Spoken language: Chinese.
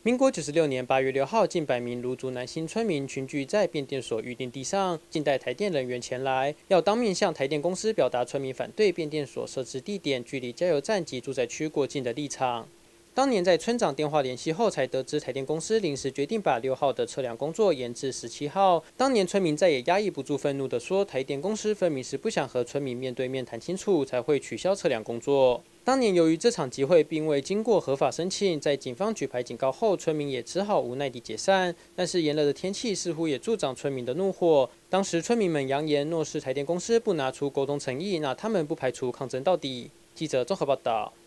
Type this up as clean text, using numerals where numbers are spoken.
民国96年8月6号，近100名芦竹南新村民群聚在变电所预定地上，静待台电人员前来，要当面向台电公司表达村民反对变电所设置地点距离加油站及住宅区过近的立场。当年在村长电话联系后，才得知台电公司临时决定把6号的测量工作延至17号。当年村民再也压抑不住愤怒地说，台电公司分明是不想和村民面对面谈清楚，才会取消测量工作。当年由于这场集会并未经过合法申请，在警方举牌警告后，村民也只好无奈地解散。但是炎热的天气似乎也助长村民的怒火。当时村民们扬言，若是台电公司不拿出沟通诚意，那他们不排除抗争到底。记者综合报道。